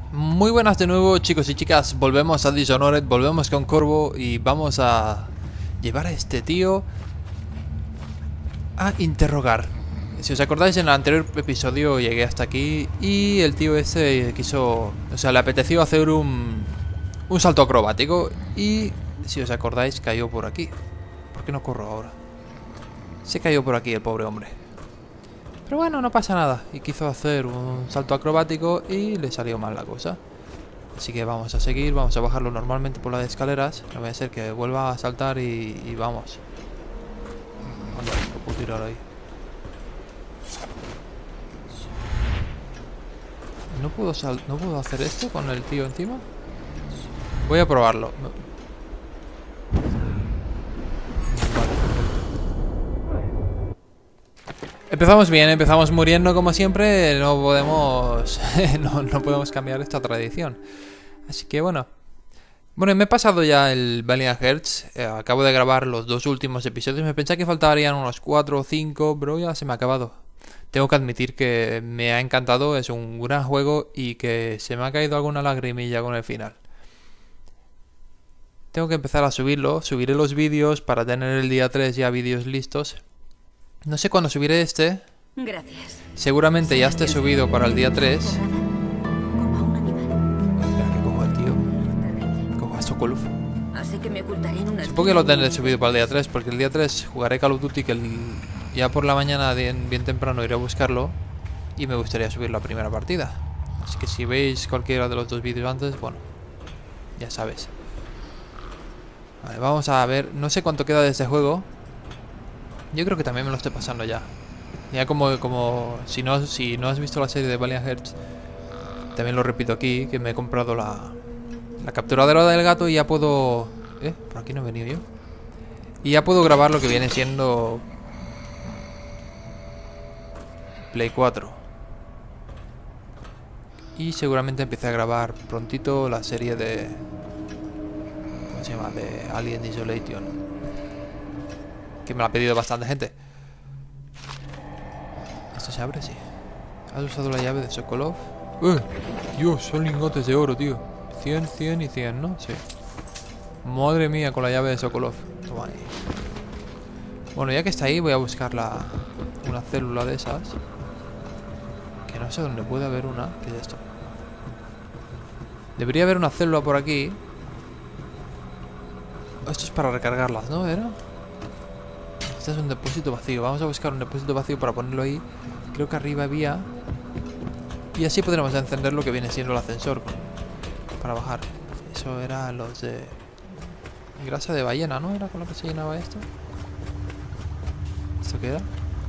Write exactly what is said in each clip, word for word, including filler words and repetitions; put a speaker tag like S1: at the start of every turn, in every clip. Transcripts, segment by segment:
S1: Muy buenas de nuevo, chicos y chicas. Volvemos a Dishonored, volvemos con Corvo y vamos a llevar a este tío a interrogar. Si os acordáis, en el anterior episodio llegué hasta aquí y el tío este quiso, o sea, le apeteció hacer un, un salto acrobático y, si os acordáis, cayó por aquí. ¿Por qué no corro ahora? Se cayó por aquí el pobre hombre. Pero bueno, no pasa nada. Y quiso hacer un salto acrobático y le salió mal la cosa. Así que vamos a seguir, vamos a bajarlo normalmente por las escaleras. No voy a ser que vuelva a saltar y, y vamos. Anda, lo puedo tirar ahí. ¿No puedo, sal ¿No puedo hacer esto con el tío encima? Voy a probarlo. Empezamos bien, empezamos muriendo como siempre. No podemos no, no podemos cambiar esta tradición. Así que bueno. Bueno, me he pasado ya el Valiant Hearts. eh, Acabo de grabar los dos últimos episodios. Me pensaba que faltarían unos cuatro o cinco, pero ya se me ha acabado. Tengo que admitir que me ha encantado. Es un gran juego y que se me ha caído alguna lagrimilla con el final. Tengo que empezar a subirlo. Subiré los vídeos para tener el día tres ya vídeos listos. No sé cuándo subiré este.
S2: Gracias.
S1: Seguramente ya esté subido para el día tres. Espera que cojo al tío. Cojo a Sokolov.
S2: Así que me ocultaré en una.
S1: Supongo que lo tendré subido para el día tres, porque el día tres jugaré Call of Duty, que el... ya por la mañana bien, bien temprano iré a buscarlo. Y me gustaría subir la primera partida. Así que si veis cualquiera de los dos vídeos antes, bueno, ya sabes. Vale, vamos a ver. No sé cuánto queda de este juego. Yo creo que también me lo estoy pasando ya. Ya como, como si no, si no has visto la serie de Valiant Hearts, también lo repito aquí, que me he comprado la, la capturadora del gato y ya puedo... Eh, por aquí no he venido yo. Y ya puedo grabar lo que viene siendo Play cuatro. Y seguramente empiece a grabar prontito la serie de... ¿Cómo se llama? De Alien Isolation, que me lo ha pedido bastante gente. ¿Esto se abre? Sí. ¿Has usado la llave de Sokolov? ¡Eh! Dios, son lingotes de oro, tío. cien, cien y cien, ¿no? Sí. Madre mía, con la llave de Sokolov. Toma ahí. Bueno, ya que está ahí, voy a buscar la... una célula de esas. Que no sé dónde puede haber una. ¿Qué es esto? Debería haber una célula por aquí. Esto es para recargarlas, ¿no? ¿Era? Este es un depósito vacío. Vamos a buscar un depósito vacío para ponerlo ahí. Creo que arriba había. Y así podremos encender lo que viene siendo el ascensor para bajar. Eso era los de... grasa de ballena, ¿no? ¿Era con lo que se llenaba esto? ¿Esto qué era?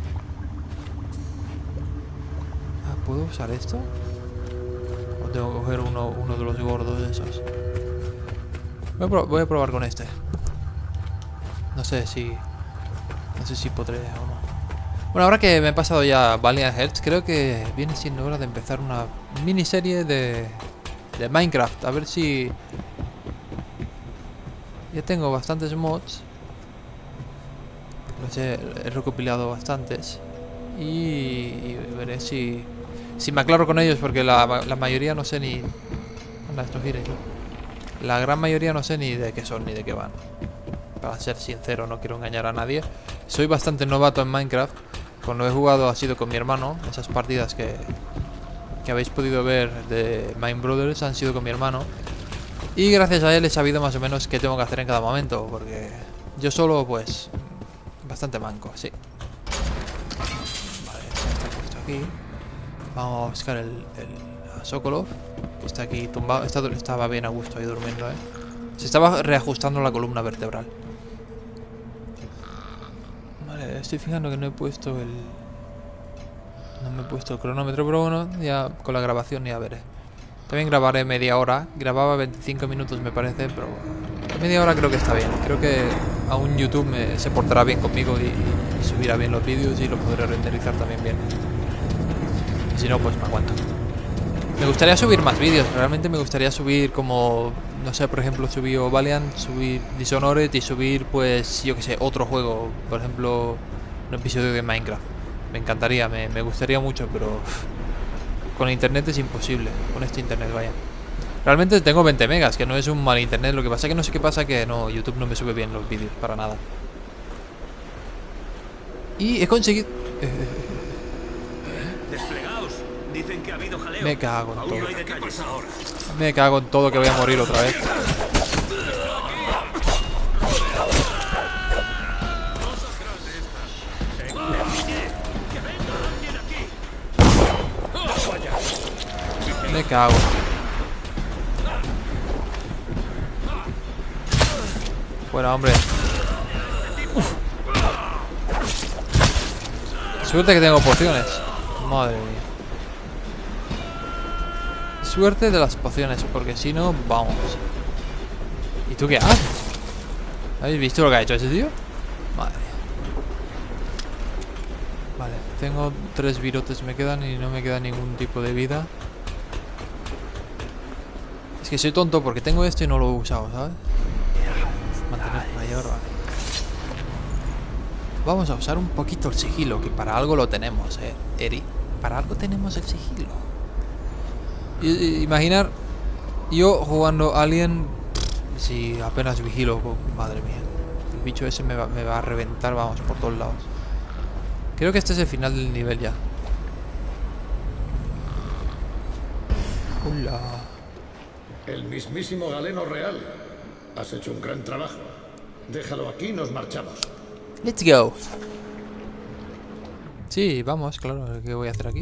S1: Ah, ¿puedo usar esto? ¿O tengo que coger uno, uno de los gordos de esos? Voy a, voy a probar con este. No sé si... No sé si podré o no. Bueno, ahora que me he pasado ya Valiant Hearts, creo que viene siendo hora de empezar una miniserie de, de Minecraft. A ver si... Ya tengo bastantes mods. No sé, he recopilado bastantes. Y, y veré si... Si me aclaro con ellos, porque la, la mayoría no sé ni... Anda, esto gira, ¿no? La gran mayoría no sé ni de qué son ni de qué van. Para ser sincero, no quiero engañar a nadie. Soy bastante novato en Minecraft. Cuando he jugado ha sido con mi hermano. Esas partidas que, que habéis podido ver de Mine Brothers han sido con mi hermano. Y gracias a él he sabido más o menos qué tengo que hacer en cada momento. Porque yo solo, pues, bastante manco, sí. Vale, ya está puesto aquí. Vamos a buscar el, el a Sokolov, que está aquí tumbado. Está, estaba bien a gusto ahí durmiendo, eh. Se estaba reajustando la columna vertebral. Vale, estoy fijando que no he puesto el... No me he puesto el cronómetro, pero bueno, ya con la grabación ya veré. También grabaré media hora. Grababa veinticinco minutos me parece, pero... media hora creo que está bien. Creo que aún YouTube me, se portará bien conmigo y, y subirá bien los vídeos y lo podré renderizar también bien. Y si no, pues me aguanto. Me gustaría subir más vídeos, realmente me gustaría subir como, no sé, por ejemplo, subir Valiant, subir Dishonored y subir, pues, yo que sé, otro juego, por ejemplo, un episodio de Minecraft. Me encantaría, me, me gustaría mucho, pero uff, con internet es imposible. Con este internet, vaya. Realmente tengo veinte megas, que no es un mal internet. Lo que pasa es que no sé qué pasa, que no, YouTube no me sube bien los vídeos, para nada. Y he conseguido...
S3: Desplegaos. Dicen que ha habido jaleo.
S1: Me cago en
S3: Aún
S1: todo.
S3: no hay detalles.
S1: Me cago en todo, que voy a morir otra vez. Me cago. Fuera, hombre. Uf. Suerte que tengo pociones. Madre mía. Suerte de las pociones, porque si no, vamos. ¿Y tú qué haces? ¿Habéis visto lo que ha hecho ese tío? Madre. Vale, tengo tres virotes me quedan y no me queda ningún tipo de vida. Es que soy tonto porque tengo esto y no lo he usado, ¿sabes? Mantener mayor, vale. Vamos a usar un poquito el sigilo, que para algo lo tenemos, eh, Eri. Para algo tenemos el sigilo. Y, y, imaginar yo jugando Alien, si apenas vigilo, madre mía. El bicho ese me va, me va a reventar, vamos, por todos lados. Creo que este es el final del nivel ya. Hola.
S4: El mismísimo galeno real. Has hecho un gran trabajo. Déjalo aquí y nos marchamos.
S1: Let's go. Sí, vamos, claro. ¿Qué voy a hacer aquí?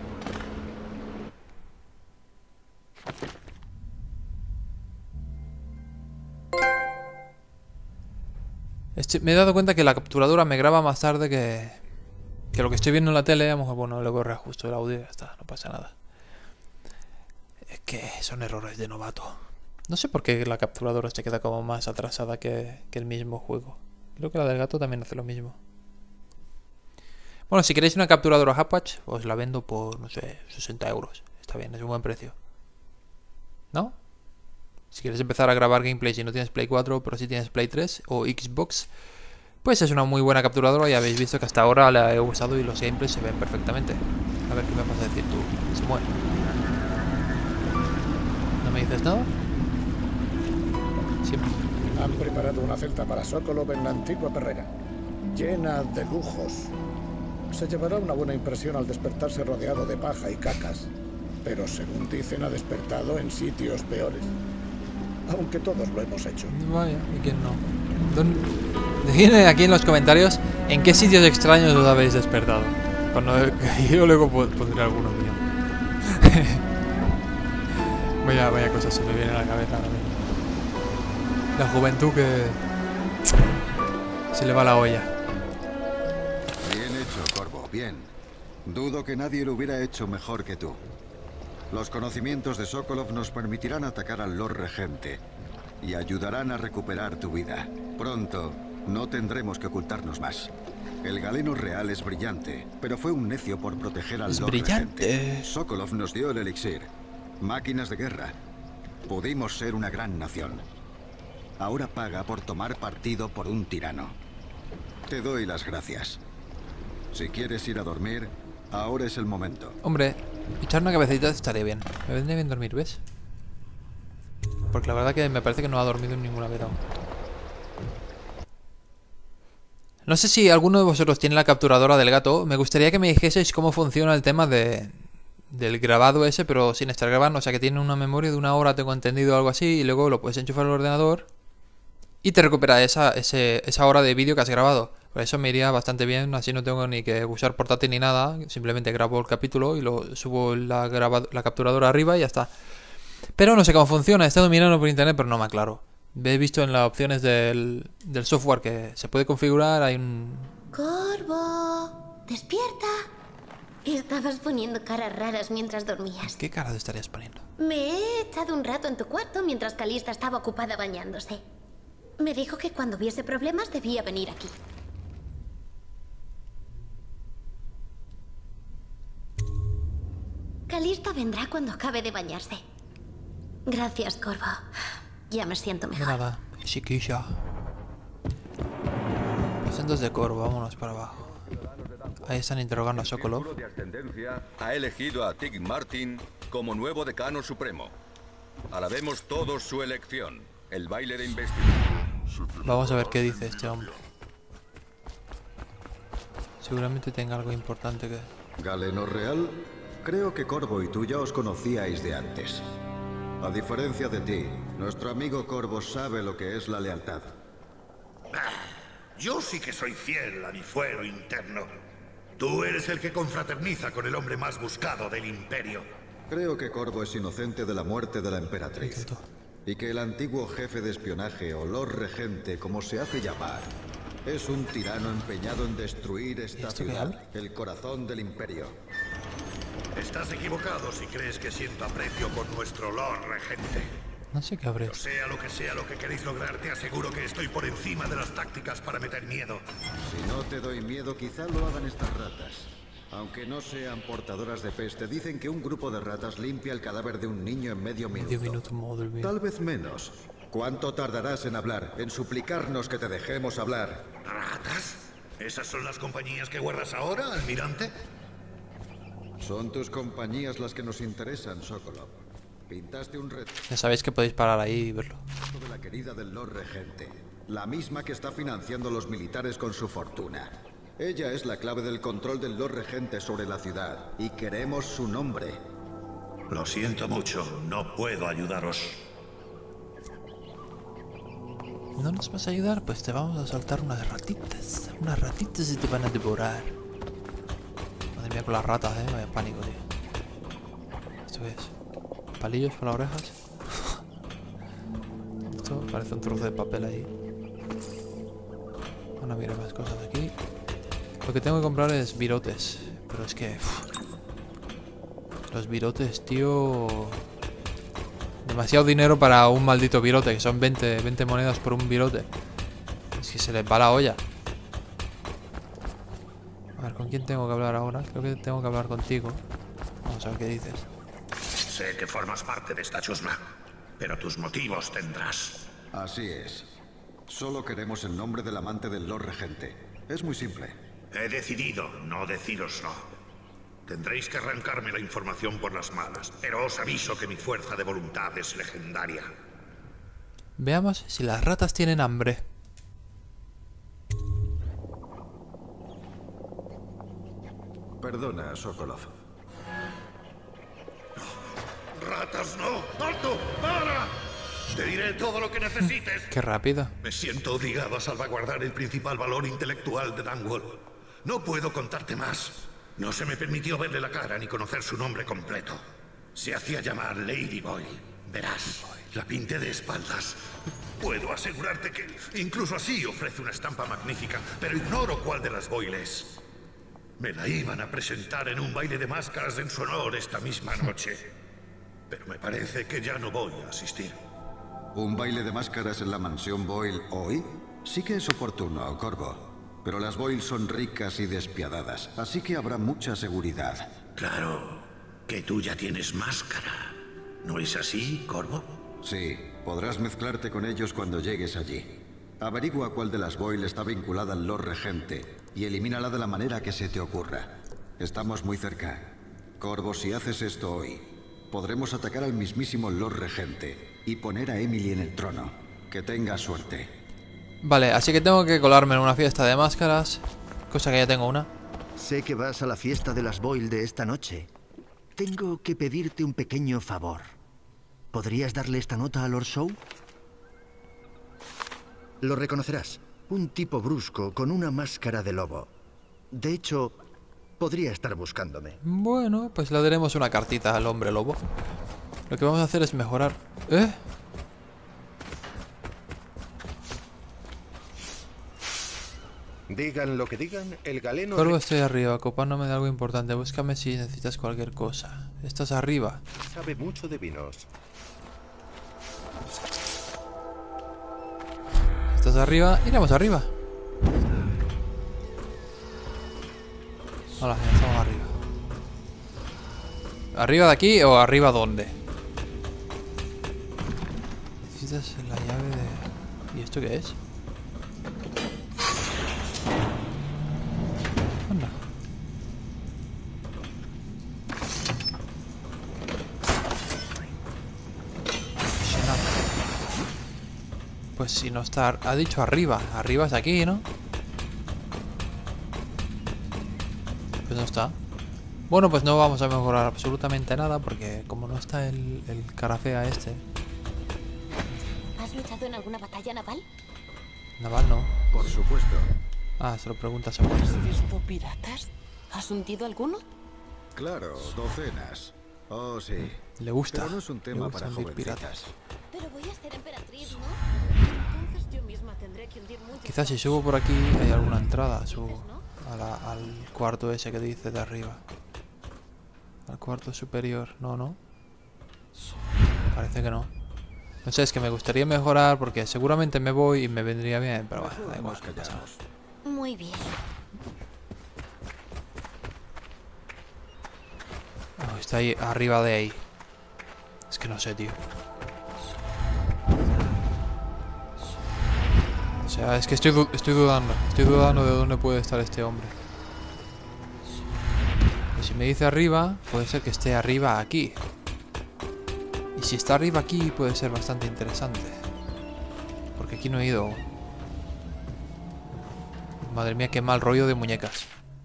S1: Este, me he dado cuenta que la capturadora me graba más tarde que, que lo que estoy viendo en la tele. A lo mejor, bueno, luego reajusto el audio y ya está, no pasa nada. Es que son errores de novato. No sé por qué la capturadora se queda como más atrasada que, que el mismo juego. Creo que la del gato también hace lo mismo. Bueno, si queréis una capturadora Hapwatch, os la vendo por, no sé, sesenta euros. Está bien, es un buen precio. ¿No? Si quieres empezar a grabar gameplay si no tienes Play cuatro, pero si tienes Play tres o Xbox, pues es una muy buena capturadora. Ya habéis visto que hasta ahora la he usado y los gameplays se ven perfectamente. A ver qué me vas a decir tú. Se muere. ¿No me dices nada? Siempre.
S4: Han preparado una celda para Sokolov en la antigua perrera, llena de lujos. Se llevará una buena impresión al despertarse rodeado de paja y cacas, pero según dicen ha despertado en sitios peores. Aunque todos lo hemos hecho.
S1: Vaya, ¿y quién no? Decidme aquí en los comentarios en qué sitios extraños os habéis despertado. Cuando yo luego pondré alguno mío. vaya, vaya cosas se me vienen a la cabeza ahora mismo. La juventud que se le va la olla.
S5: Bien hecho, Corvo, bien. Dudo que nadie lo hubiera hecho mejor que tú. Los conocimientos de Sokolov nos permitirán atacar al Lord Regente y ayudarán a recuperar tu vida. Pronto no tendremos que ocultarnos más. El galeno real es brillante, pero fue un necio por proteger al
S1: Es
S5: Lord
S1: brillante.
S5: Regente. Sokolov nos dio el elixir. Máquinas de guerra. Pudimos ser una gran nación. Ahora paga por tomar partido por un tirano. Te doy las gracias. Si quieres ir a dormir, ahora es el momento.
S1: Hombre, echar una cabecita estaría bien. Me vendría bien dormir, ¿ves? Porque la verdad que me parece que no ha dormido en ninguna vez aún. No sé si alguno de vosotros tiene la capturadora del gato. Me gustaría que me dijeseis cómo funciona el tema de... del grabado ese, pero sin estar grabando. O sea, que tiene una memoria de una hora, tengo entendido, algo así. Y luego lo puedes enchufar al ordenador y te recupera esa, ese, esa hora de vídeo que has grabado. Por eso me iría bastante bien. Así no tengo ni que usar portátil ni nada. Simplemente grabo el capítulo y lo subo la, grabado, la capturadora arriba y ya está. Pero no sé cómo funciona. He estado mirando por internet, pero no me aclaro. He visto en las opciones del, del software que se puede configurar. Hay un...
S6: Corvo, despierta. Estabas poniendo caras raras mientras dormías.
S1: ¿Qué caras estarías poniendo?
S6: Me he echado un rato en tu cuarto mientras Calista estaba ocupada bañándose. Me dijo que cuando hubiese problemas debía venir aquí. Calista vendrá cuando acabe de bañarse. Gracias, Corvo. Ya me siento
S1: De
S6: mejor.
S1: nada, chiquilla. Acentos de Corvo, vámonos para abajo. Ahí están interrogando a Sokolov.
S7: El Círculo de Ascendencia ha elegido a Tig Martin como nuevo decano supremo. Alabemos todos su elección. El baile de investidura.
S1: Vamos a ver qué dice este hombre. Seguramente tenga algo importante que...
S5: Galeno Real, creo que Corvo y tú ya os conocíais de antes. A diferencia de ti, nuestro amigo Corvo sabe lo que es la lealtad.
S8: Yo sí que soy fiel a mi fuero interno. Tú eres el que confraterniza con el hombre más buscado del Imperio.
S5: Creo que Corvo es inocente de la muerte de la emperatriz. Y que el antiguo jefe de espionaje, o Lord Regente, como se hace llamar, es un tirano empeñado en destruir esta ciudad, el corazón del Imperio.
S8: Estás equivocado si crees que siento aprecio por nuestro Lord Regente.
S1: No sé qué habré.
S8: Sea lo que sea lo que queréis lograr, te aseguro que estoy por encima de las tácticas para meter miedo.
S5: Si no te doy miedo, quizá lo hagan estas ratas. Aunque no sean portadoras de peste, dicen que un grupo de ratas limpia el cadáver de un niño en medio minuto.
S1: Medio minuto, madre mía.
S5: Tal vez menos. ¿Cuánto tardarás en hablar, en suplicarnos que te dejemos hablar?
S8: ¿Ratas? ¿Esas son las compañías que guardas ahora, almirante?
S5: Son tus compañías las que nos interesan, Sokolov. Pintaste un retrato
S1: Ya sabéis que podéis parar ahí y verlo.
S5: de la querida del Lord Regente, la misma que está financiando a los militares con su fortuna. Ella es la clave del control del Lord Regente sobre la ciudad, y queremos su nombre.
S8: Lo siento mucho, no puedo ayudaros.
S1: ¿No nos vas a ayudar? Pues te vamos a soltar unas ratitas. Unas ratitas y te van a devorar. Madre mía con las ratas, eh. Vaya pánico, tío. ¿Esto qué es? ¿Palillos para las orejas? Esto parece un trozo de papel ahí. Bueno, mira más cosas aquí. Lo que tengo que comprar es virotes. Pero es que... Uf, los virotes, tío... Demasiado dinero para un maldito virote, que son veinte, veinte monedas por un virote. Es que se les va la olla. A ver, ¿con quién tengo que hablar ahora? Creo que tengo que hablar contigo. Vamos a ver qué dices.
S8: Sé que formas parte de esta chusma, pero tus motivos tendrás.
S5: Así es. Solo queremos el nombre del amante del Lord Regente. Es muy simple.
S8: He decidido no decíroslo. Tendréis que arrancarme la información por las malas, pero os aviso que mi fuerza de voluntad es legendaria.
S1: Veamos si las ratas tienen hambre.
S5: Perdona, Sokolov.
S8: ¡Ratas no! ¡Alto! ¡Para! Te diré todo lo que necesites.
S1: Qué rápido.
S8: Me siento obligado a salvaguardar el principal valor intelectual de Dunwall. No puedo contarte más. No se me permitió verle la cara ni conocer su nombre completo. Se hacía llamar Ladyboy. Verás, la pinté de espaldas. Puedo asegurarte que incluso así ofrece una estampa magnífica, pero ignoro cuál de las Boyle es. Me la iban a presentar en un baile de máscaras en su honor esta misma noche. Pero me parece que ya no voy a asistir.
S5: ¿Un baile de máscaras en la mansión Boyle hoy? Sí que es oportuno, Corvo. Pero las Boyle son ricas y despiadadas, así que habrá mucha seguridad.
S8: Claro, que tú ya tienes máscara. ¿No es así, Corvo?
S5: Sí, podrás mezclarte con ellos cuando llegues allí. Averigua cuál de las Boyle está vinculada al Lord Regente y elimínala de la manera que se te ocurra. Estamos muy cerca. Corvo, si haces esto hoy, podremos atacar al mismísimo Lord Regente y poner a Emily en el trono. Que tengas suerte.
S1: Vale, así que tengo que colarme en una fiesta de máscaras. Cosa que ya tengo una.
S9: Sé que vas a la fiesta de las Boyle de esta noche. Tengo que pedirte un pequeño favor. ¿Podrías darle esta nota a Lord Shaw? Lo reconocerás. Un tipo brusco con una máscara de lobo. De hecho, podría estar buscándome.
S1: Bueno, pues le daremos una cartita al hombre lobo. Lo que vamos a hacer es mejorar... ¿Eh?
S10: Digan lo que digan, el galeno...
S1: Corvo, estoy arriba, ocupándome de algo importante. Búscame si necesitas cualquier cosa. Estás arriba.
S10: sabe mucho de vinos.
S1: Estás arriba, iremos arriba. Hola, ya estamos arriba. ¿Arriba de aquí o arriba dónde? Necesitas la llave de... ¿Y esto qué es? Anda. Pues si no está... Ha dicho arriba. Arriba es aquí, ¿no? Pues no está. Bueno, pues no vamos a mejorar absolutamente nada porque como no está el, el cara fea este...
S6: ¿Has luchado en alguna batalla naval?
S1: Naval no.
S5: Por supuesto.
S1: Ah, se lo preguntas a vos.
S11: ¿Has visto piratas? ¿Has hundido alguno?
S5: Claro, docenas. Oh, sí.
S1: Le gusta.
S5: Pero no es un tema
S1: Le gusta
S5: para
S1: hundir
S5: jovencitas.
S1: piratas.
S6: Pero voy a ser emperatriz, ¿no?
S11: Entonces yo misma tendré que hundir muchos.
S1: Quizás si subo por aquí hay alguna entrada. Subo a la, al cuarto ese que dice de arriba. Al cuarto superior. No, no. Parece que no. No sé, es que me gustaría mejorar porque seguramente me voy y me vendría bien. Pero bueno, da igual. No pasa nada.
S6: Muy bien.
S1: Oh, está ahí, arriba de ahí. Es que no sé, tío. O sea, es que estoy, du estoy dudando. Estoy dudando de dónde puede estar este hombre. Y si me dice arriba, puede ser que esté arriba aquí. Y si está arriba aquí, puede ser bastante interesante. Porque aquí no he ido. Madre mía, qué mal rollo de muñecas.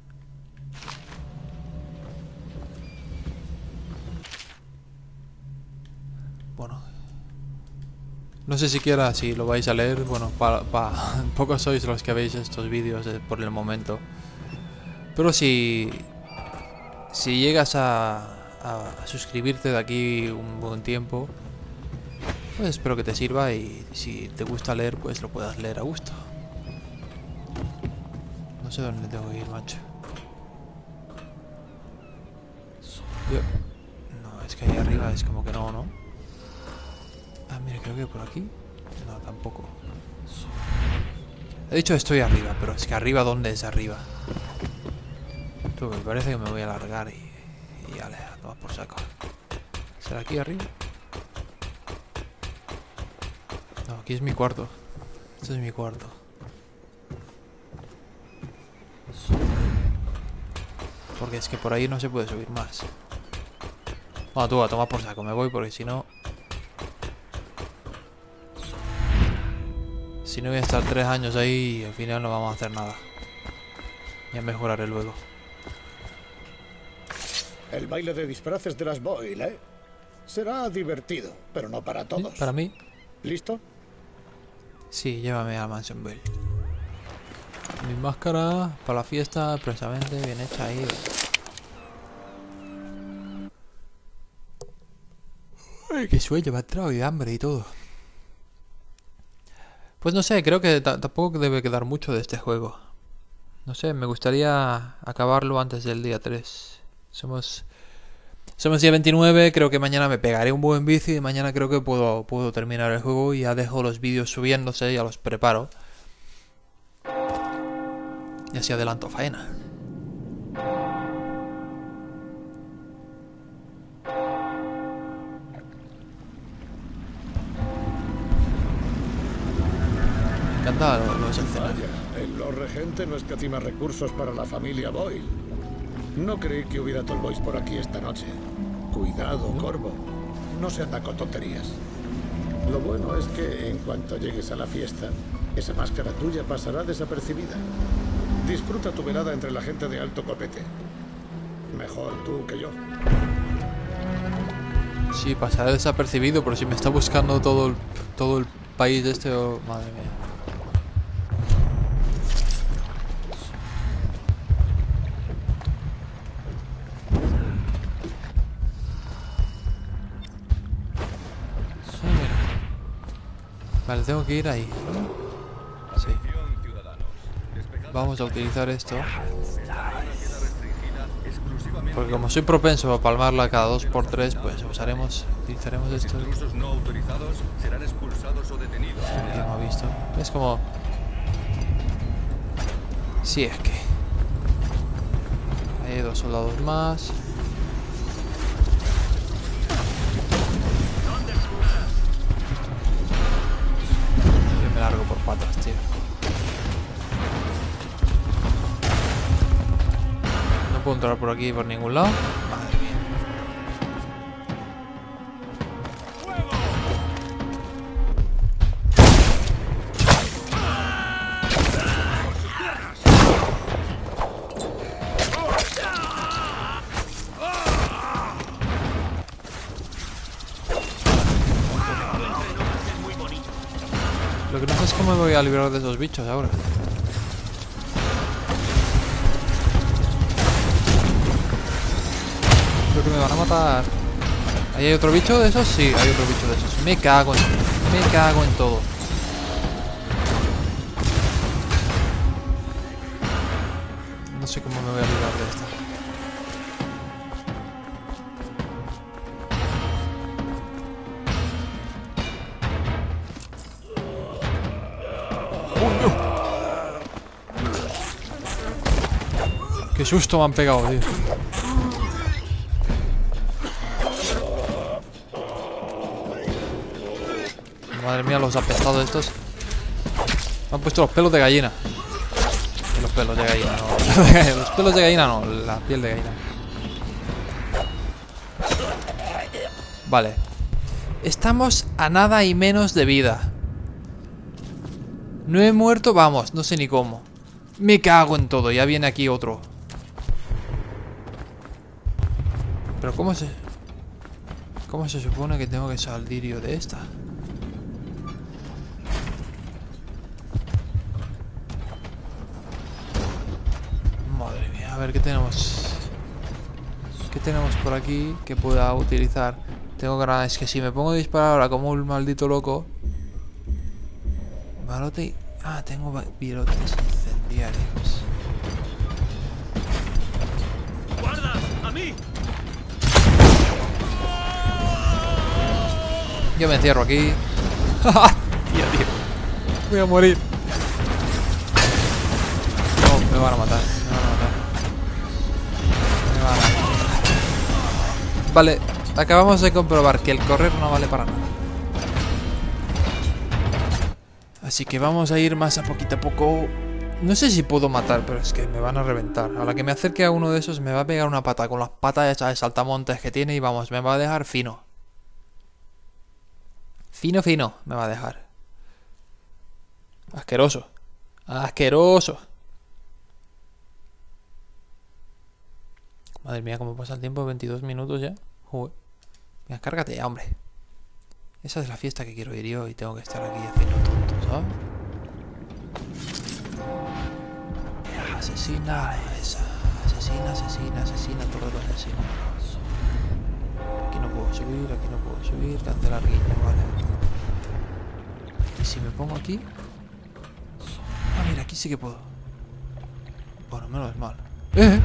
S1: Bueno. No sé siquiera si lo vais a leer. Bueno, para pa, pocos sois los que veis estos vídeos eh, por el momento. Pero si... Si llegas a, a suscribirte de aquí un buen tiempo, pues espero que te sirva y si te gusta leer, pues lo puedas leer a gusto. No sé dónde tengo que ir, macho. Yo... No, es que ahí arriba es como que no, ¿no? Ah, mira, creo que por aquí. No, tampoco. He dicho estoy arriba, pero es que arriba, ¿dónde es arriba? Tú, me parece que me voy a alargar y... Y ya le toma por saco. ¿Será aquí arriba? No, aquí es mi cuarto. Este es mi cuarto. Porque es que por ahí no se puede subir más. Bueno, tú, a tomar por saco. Me voy porque si no... Si no voy a estar tres años ahí y al final no vamos a hacer nada. Ya mejoraré luego.
S4: El baile de disfraces de las Boyle, ¿eh? Será divertido, pero no para todos.
S1: ¿Para mí?
S4: ¿Listo?
S1: Sí, llévame a Mansion Bell. Mi máscara para la fiesta, precisamente, bien hecha ahí. Ay, qué sueño, me ha entrado y hambre y todo. Pues no sé, creo que tampoco debe quedar mucho de este juego. No sé, me gustaría acabarlo antes del día tres. Somos somos día veintinueve, creo que mañana me pegaré un buen vicio y mañana creo que puedo, puedo terminar el juego y ya dejo los vídeos subiéndose, ya los preparo. Y así adelanto faena. Me encanta los escenarios.
S4: Vaya, el Lord Regente no escatima recursos para la familia Boyle. No creí que hubiera Tallboys por aquí esta noche. Cuidado, Corvo. No se anda con tonterías. Lo bueno es que en cuanto llegues a la fiesta, esa máscara tuya pasará desapercibida. Disfruta tu velada entre la gente de alto copete. Mejor tú que yo.
S1: Sí, pasará desapercibido, pero si me está buscando todo el, todo el país este, oh, madre mía. Vale, tengo que ir ahí. Sí. Vamos a utilizar esto. Porque como soy propenso a palmarla cada dos por tres, pues usaremos, utilizaremos esto.
S7: Intrusos no autorizados serán expulsados o detenidos.
S1: Ya hemos visto. Es como... Sí, es que... Hay dos soldados más. Yo me largo por patas, tío. No puedo entrar por aquí por ningún lado. Madre mía. Lo que no sé es cómo me voy a librar de esos bichos ahora. Creo que me van a matar. ¿Ahí hay otro bicho de esos? Sí, hay otro bicho de esos. Me cago en... Me cago en todo. No sé cómo me voy a librar de esta. Qué susto me han pegado, tío. Madre mía, los apestados estos. Me han puesto los pelos de gallina. Y los pelos de gallina, no. Los pelos de gallina no, la piel de gallina. Vale. Estamos a nada y menos de vida. No he muerto, vamos, no sé ni cómo. Me cago en todo, ya viene aquí otro. Pero ¿cómo se... ¿Cómo se supone que tengo que salir yo de esta? Madre mía, a ver qué tenemos. ¿Qué tenemos por aquí que pueda utilizar? Tengo granadas, es que si me pongo a disparar ahora como un maldito loco. Barote y... Ah, tengo virotes incendiarios.
S3: ¡Guarda! ¡A mí!
S1: Yo me encierro aquí. Tío, tío. Voy a morir. No, me van a matar. Me van a matar. Me van a matar. Vale, acabamos de comprobar que el correr no vale para nada. Así que vamos a ir más a poquito a poco. No sé si puedo matar, pero es que me van a reventar. A la que me acerque a uno de esos me va a pegar una pata con las patas esas de saltamontes que tiene y vamos, me va a dejar fino. Fino, fino, me va a dejar. Asqueroso. Asqueroso. Madre mía, cómo pasa el tiempo, veintidós minutos ya. Joder. Venga, cárgate ya, hombre. Esa es la fiesta que quiero ir yo y tengo que estar aquí haciendo tonto, ¿sabes? Asesina esa. Asesina, asesina, asesina, todo lo asesina. Aquí no puedo subir, aquí no puedo subir. Cancelar guiño, vale. ¿Y si me pongo aquí? Ah, mira, aquí sí que puedo. Bueno, menos mal. ¿Eh?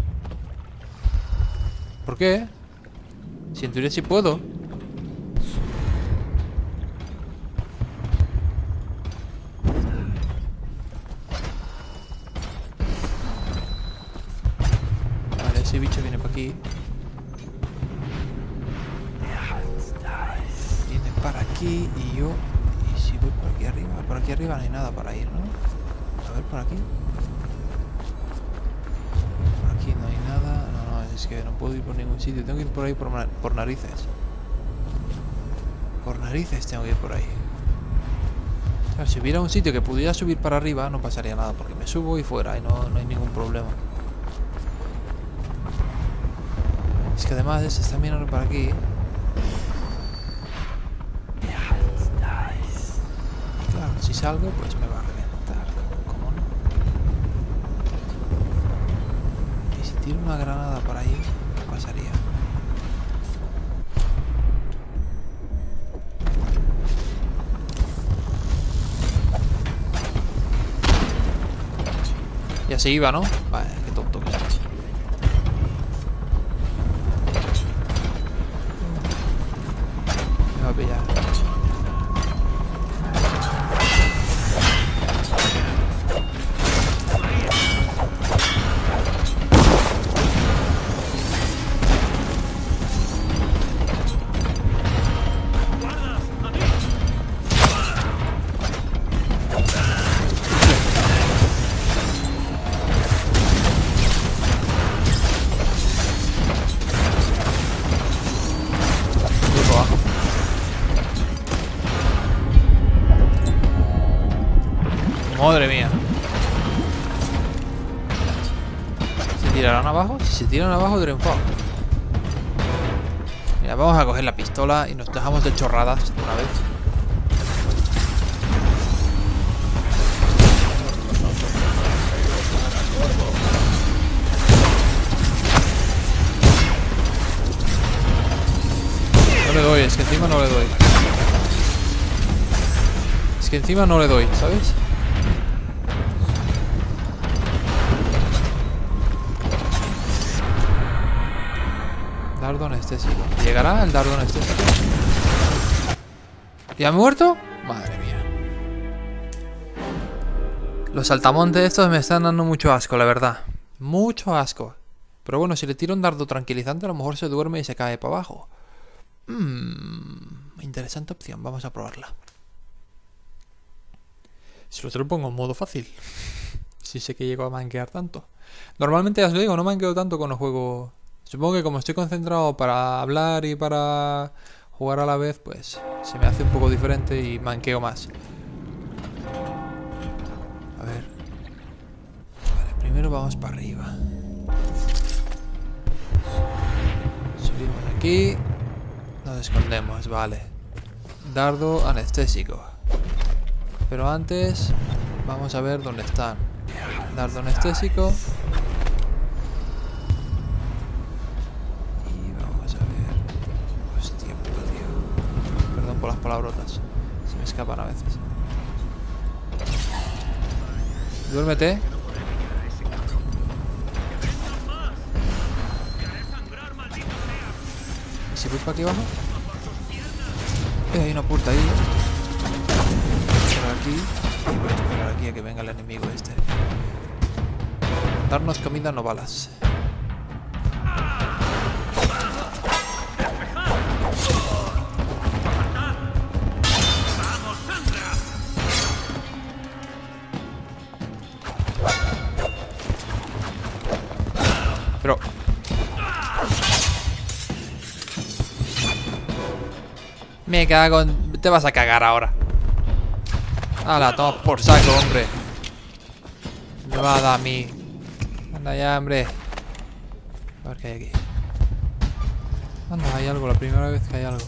S1: ¿Por qué? Si en teoría sí puedo. Vale, ese bicho viene para aquí. Viene para aquí y yo... ¿Y si voy por aquí arriba? Por aquí arriba no hay nada para ir, ¿no? A ver, por aquí. Por aquí no hay nada. No, no, es que no puedo ir por ningún sitio. Tengo que ir por ahí por, por narices. Por narices tengo que ir por ahí. Claro, si hubiera un sitio que pudiera subir para arriba, no pasaría nada, porque me subo y fuera y no, no hay ningún problema. Es que además se están mirando para aquí. Claro, si salgo, pues me va a reventar. ¿Cómo no? Y si tiro una granada por ahí, ¿qué pasaría? Y así iba, ¿no? Vale, qué tonto que estoy. Me va a pillar. Madre mía. ¿Se tirarán abajo? Si se tiran abajo, triunfamos. Mira, vamos a coger la pistola y nos dejamos de chorradas de una vez. No le doy, es que encima no le doy. Es que encima no le doy, ¿sabes? Dardo anestésico. ¿Llegará el dardo anestésico? ¿Y ha muerto? Madre mía. Los saltamontes estos me están dando mucho asco, la verdad. Mucho asco. Pero bueno, si le tiro un dardo tranquilizante, a lo mejor se duerme y se cae para abajo. Mmm, interesante opción, vamos a probarla. Si lo te lo pongo en modo fácil. Si sé que llego a manquear tanto. Normalmente ya os lo digo, no manqueo tanto cuando juego. Supongo que como estoy concentrado para hablar y para jugar a la vez, pues se me hace un poco diferente y manqueo más. A ver. Vale, primero vamos para arriba. Subimos aquí. Nos escondemos, vale. Dardo anestésico. Pero antes vamos a ver dónde están. Dardo anestésico. Y vamos a ver. Hostia puta, tío. Perdón por las palabrotas. Se me escapan a veces. Duérmete. ¿Y si voy para aquí abajo? Eh, hay una puerta ahí. Por aquí. Y voy a esperar aquí a que venga el enemigo este. Darnos comida, no balas. Pero... Me cago en... Te vas a cagar ahora. Hala, toma por saco, hombre. Me va a dar a mí. Anda ya, hombre. A ver qué hay aquí. Anda, hay algo, la primera vez que hay algo.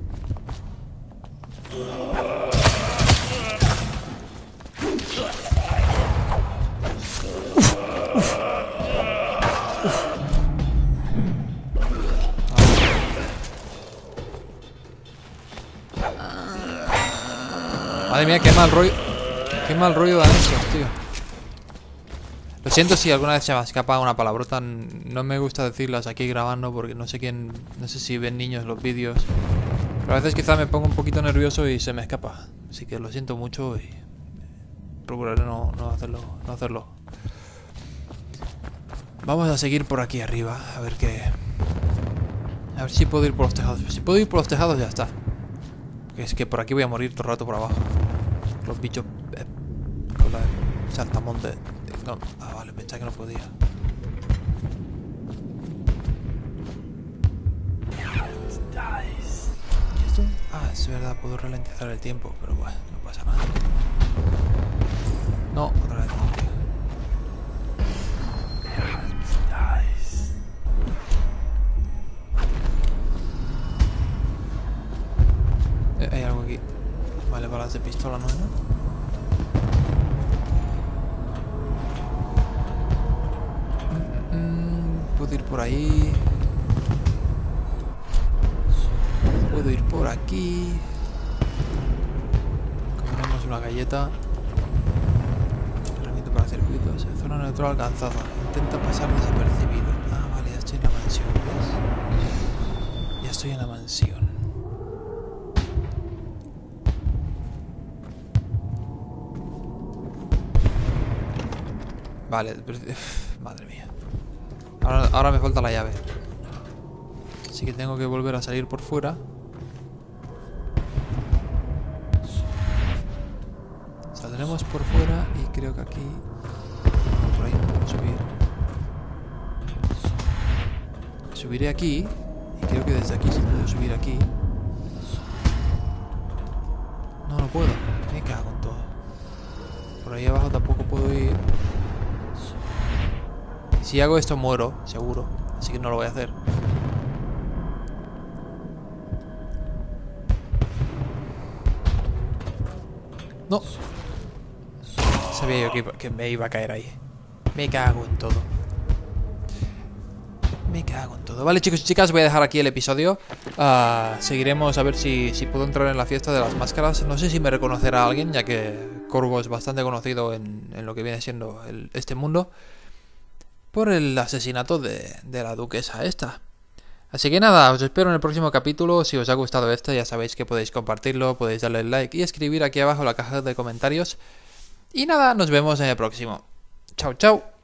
S1: Madre mía, qué mal rollo. Qué mal rollo dan estos, tío. Lo siento si alguna vez se me escapa una palabrota. No me gusta decirlas aquí grabando porque no sé quién. No sé si ven niños los vídeos. Pero a veces quizá me pongo un poquito nervioso y se me escapa. Así que lo siento mucho y procuraré no, no hacerlo. No hacerlo. Vamos a seguir por aquí arriba. A ver qué. A ver si puedo ir por los tejados. Si puedo ir por los tejados ya está. Porque es que por aquí voy a morir todo el rato por abajo. Los bichos eh, con la saltamonte. No. Ah, vale, pensaba que no podía. ¿Y esto? Ah, es verdad, puedo ralentizar el tiempo, pero bueno, no pasa nada. No, otra vez no, tío. Eh, hay algo aquí. Vale, balas de pistola, ¿no? Puedo ir por ahí. Puedo ir por aquí. Comemos una galleta. Herramienta para circuitos. Zona neutral alcanzada. Intenta pasar desapercibido. Ah, vale, ya estoy en la mansión, ¿ves? Ya estoy en la mansión. Vale, madre mía. Ahora, ahora me falta la llave. Así que tengo que volver a salir por fuera. Saldremos por fuera y creo que aquí... Por ahí no puedo subir. Subiré aquí. Y creo que desde aquí sí puedo subir aquí. No, no puedo. Me cago en todo. Por ahí abajo tampoco puedo ir. Si hago esto muero, seguro. Así que no lo voy a hacer. No. Sabía yo que, iba, que me iba a caer ahí. Me cago en todo. Me cago en todo. todo. Vale, chicos y chicas, voy a dejar aquí el episodio. Uh, seguiremos a ver si, si puedo entrar en la fiesta de las máscaras. No sé si me reconocerá alguien, ya que Corvo es bastante conocido en, en lo que viene siendo el, este mundo, por el asesinato de, de la duquesa esta. Así que nada, os espero en el próximo capítulo. Si os ha gustado este, ya sabéis que podéis compartirlo, podéis darle like y escribir aquí abajo en la caja de comentarios. Y nada, nos vemos en el próximo. Chao, chao.